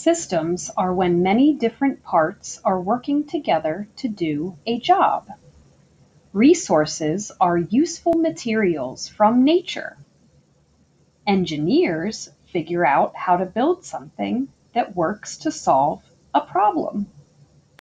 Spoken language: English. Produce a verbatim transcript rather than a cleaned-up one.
Systems are when many different parts are working together to do a job. Resources are useful materials from nature. Engineers figure out how to build something that works to solve a problem.